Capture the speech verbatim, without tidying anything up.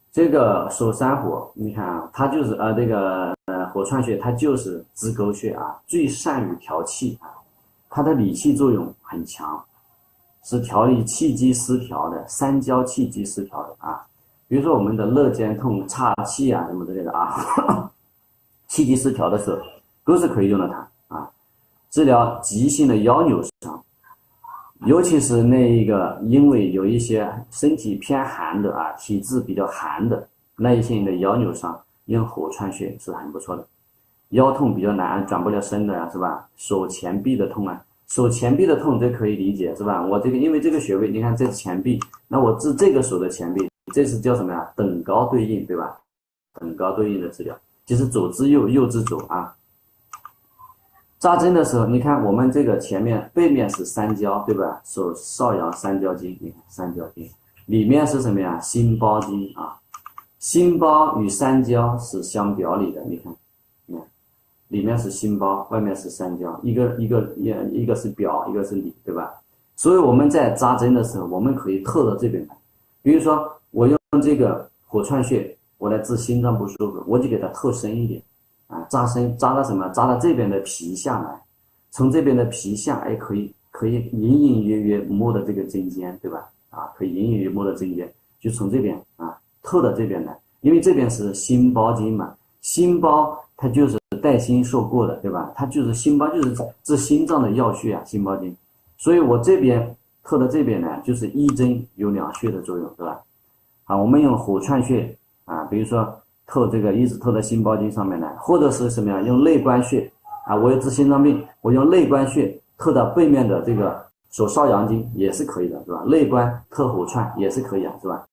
这个手三火，你看啊，它就是呃这个呃火串穴，它就是支沟穴啊，最善于调气啊，它的理气作用很强，是调理气机失调的，三焦气机失调的啊。比如说我们的肋间痛、岔气啊什么之类的啊，气机失调的时候，都是可以用到它啊。治疗急性的腰扭伤，尤其是那一个因为有一些身体偏寒的啊，体质比较寒的那一性的腰扭伤，用火串穴是很不错的。腰痛比较难转不了身的啊，是吧？手前臂的痛啊，手前臂的痛这可以理解是吧？我这个因为这个穴位，你看这是前臂，那我治这个手的前臂，这是叫什么呀？等高对应，对吧？等高对应的治疗，就是左支右，右支左啊。扎针的时候，你看我们这个前面背面是三焦，对吧？手少阳三焦经，你看三焦经里面是什么呀？心包经啊，心包与三焦是相表里的，你看，你看，里面是心包，外面是三焦，一个一个一一个是表，一个是里，对吧？所以我们在扎针的时候，我们可以透到这边来，比如说我用这个火串穴，我来治心脏不舒服，我就给它透深一点。啊，扎深扎到什么？扎到这边的皮下来，从这边的皮下，哎，可以可以隐隐约约摸到这个针尖，对吧？啊，可以隐隐约约摸到针尖，就从这边啊透到这边来，因为这边是心包经嘛，心包它就是带心受过的，对吧？它就是心包就是治心脏的要穴啊，心包经，所以我这边透到这边呢，就是一针有两穴的作用，对吧？啊，我们用火串穴啊，比如说。透这个一直透到心包经上面来，或者是什么呀？用内关穴啊，我有治心脏病，我用内关穴透到背面的这个手少阳经也是可以的，是吧？内关透火串也是可以啊，是吧？